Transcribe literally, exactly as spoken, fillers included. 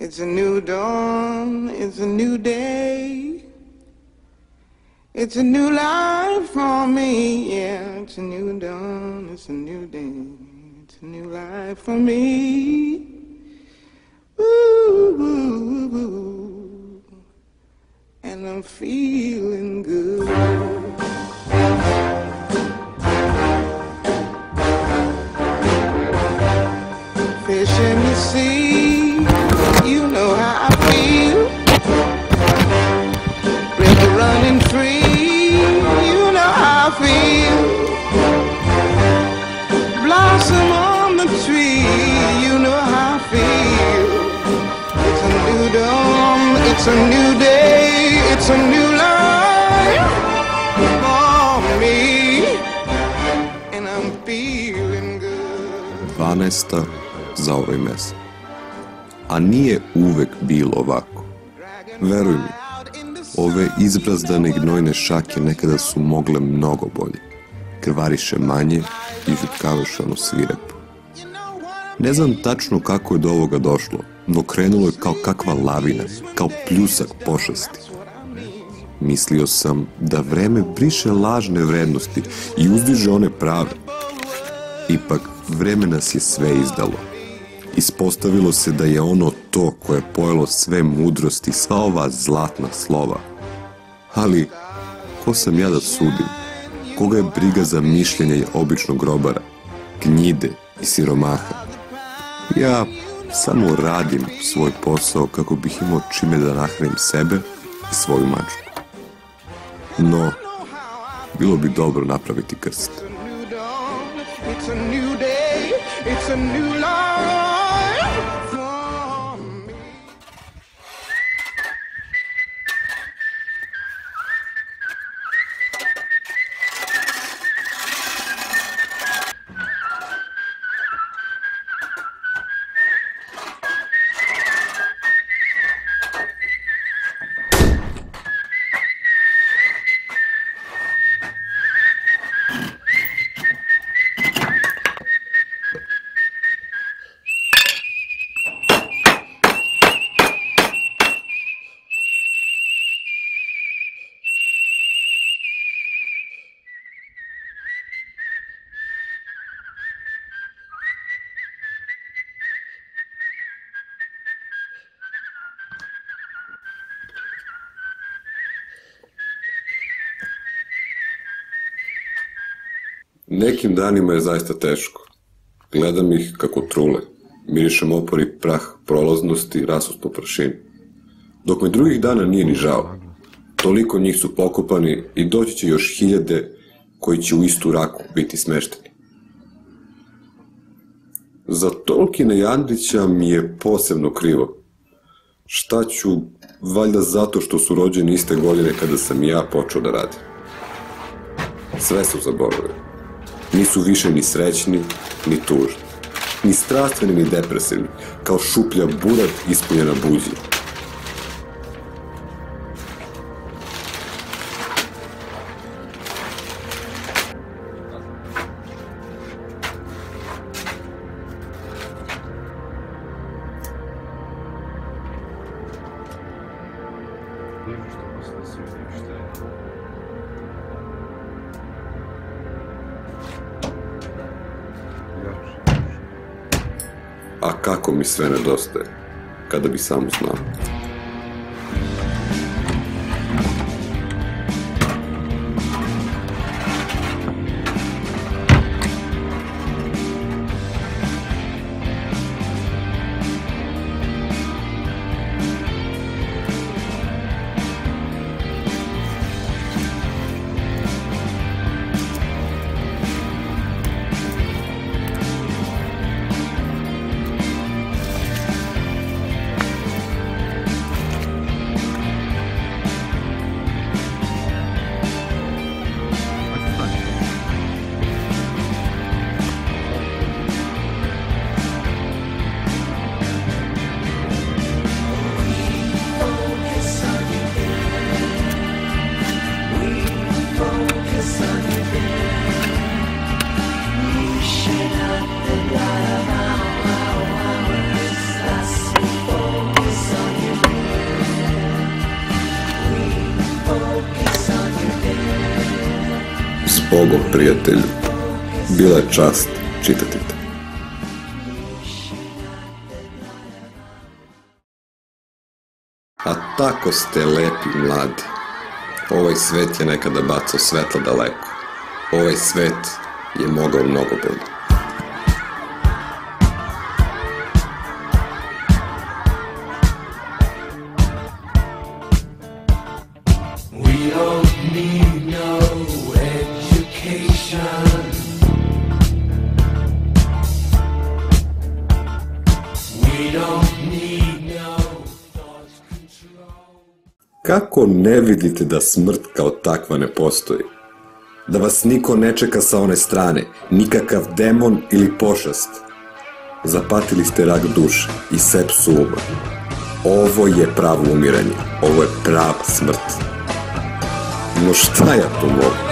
It's a new dawn, it's a new day. It's a new life for me, yeah. It's a new dawn, it's a new day. It's a new life for me. Ooh, ooh, ooh. And I'm feeling good. Fish in the sea, you know how I feel. River running free, you know how I feel. Blossom on the tree, you know how I feel. It's a new dawn, it's a new day, it's a new life for me. And I'm feeling good. dvanaesta za ovaj mesec. A nije uvek bilo ovako. Veruj mi, ove izbrazdane i gnojne šake nekada su mogle mnogo bolje. Krvariše manje i žutkavašano svirepo. Ne znam tačno kako je do ovoga došlo, no krenulo je kao kakva lavina, kao pljusak pošasti. Mislio sam da vreme briše lažne vrednosti i uzdiže one prave. Ipak, vreme nas je sve izdalo. Ispostavilo se da je ono to koje je pojelo sve mudrosti, sva ova zlatna slova. Ali, ko sam ja da sudim? Koga je briga za mišljenje običnog grobara, gnjide i siromaha? Ja samo radim svoj posao kako bih imao čime da nahranim sebe i svoju mačku. No, bilo bi dobro napraviti krst. It's a new day, it's a new life for me. Nekim danima je zaista teško. Gledam ih kako trule. Mirišem opor i prah prolaznosti rasut po prašini. Dok me drugih dana nije ni žao. Toliko njih su pokopani i doći će još hiljade koji će u istu raku biti smešteni. Za Tolkiena i Andrića mi je posebno krivo. Šta ću, valjda zato što su rođeni iste godine kada sam i ja počeo da radim. Sve su zaboravili. Nisu više ni srećni, ni tužni, ni strastveni, ni depresivni, kao šuplja burat ispunjena buđi. A kako mi sve nedostaje, kada bi samo znao. Zbogom, prijatelju, bila je čast čitati te. A tako ste lepi mladi. Ovaj svet je nekada bacao svetlo daleko. Ovaj svet je mogao mnogo bolje. We don't need no education. We don't need no thought control. Kako ne vidite da smrt kao takva ne postoji? Da vas niko ne čeka sa one strane, nikakav demon ili pošast. Zapatili ste rak duše i sepsu uma. Ovo je pravo umiranje, ovo je prava smrt. No šta ja tu mogu?